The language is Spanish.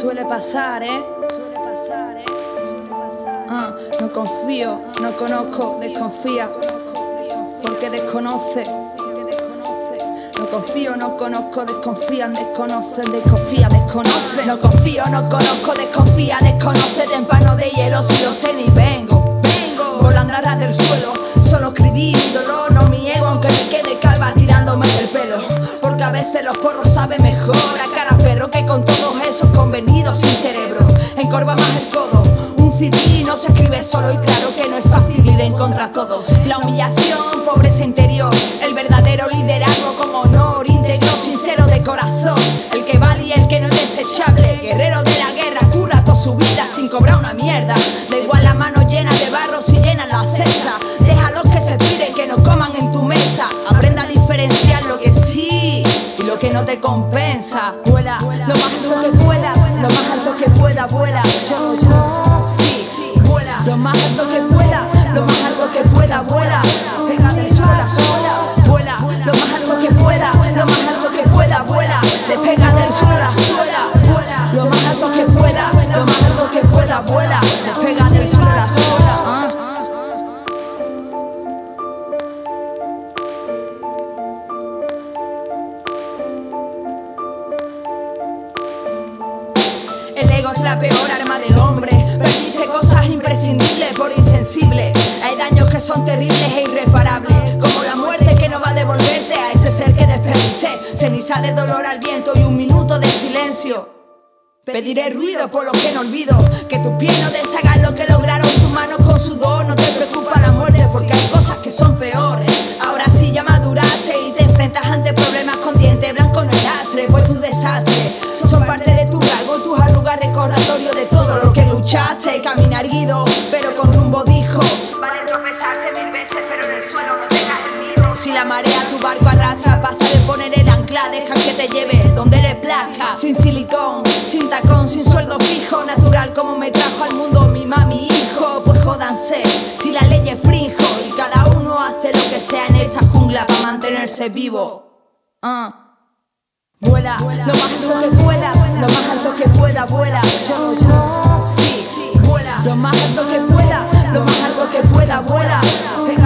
Suele pasar, no confío, no conozco, desconfía, porque desconoce. No confío, no conozco, desconfían, desconocen, desconfía, desconoce. No confío, no conozco, desconfía, desconoce. Tempano de hielo, si lo sé ni vengo. Volando a ras del suelo, solo escribí mi dolor, no mi ego, aunque me quede calva tirándome del pelo. Porque a veces los porros saben mejor a cara perro que con todos esos convenidos sin cerebro. Encorva más el codo, un CD no se escribe solo y claro que no es fácil ir en contra a todos. La humillación, pobreza interior, el verdadero liderazgo como honor, íntegro, sincero de corazón. El que vale y el que no es desechable, guerrero de la guerra, cura toda su vida sin cobrar una mierda. Da igual la mano llena de barro si llenan la cesta. Déjalos que se piden, que no coman en tu mesa. Aprenda a diferenciar lo que sí y lo que no te compensa. Vuela lo más alto que pueda, lo más alto que pueda, vuela. Sí, vuela lo más alto que pueda, lo más alto que pueda, vuela. Pega del suelo a la suela, vuela lo más alto que pueda, lo más alto que pueda, vuela. Despega del suelo a la suela, vuela lo más alto que pueda, lo más alto que pueda, vuela. Despega del suelo a la suela. El ego es la peor arma del hombre. Perdiste cosas imprescindibles por insensible. Hay daños que son terribles e irreparables, como la muerte que no va a devolverte a ese ser que despediste. Ceniza de dolor al viento y un minuto de silencio. Pediré ruido por lo que no olvido, que tus pies no deshagan lo que lograron tus manos con sudor. No te preocupa la muerte porque hay cosas que son peores. Ahora sí ya maduraste y te enfrentas ante problemas con diente blanco no lastre, pues tus desastres son parte de tu rasgo, tus arrugas recordatorio de todo lo que luchaste. Caminar guido, pero con rumbo dijo. Vale tropezarse 1000 veces, pero en el suelo no tengas el nido. Si la marea tu barco arrastra, pasa de poner el ancla, deja que te lleve donde le plazca. Sin silicón, sin tacón, sin sueldo fijo, natural como me trajo al mundo mi mami hijo. Pues jódanse, si la ley es frinjo y cada uno hace lo que sea en esta jungla para mantenerse vivo. Vuela lo más alto que pueda, lo más alto que pueda, vuela. Sí, vuela lo más alto que pueda, lo más alto que pueda, vuela.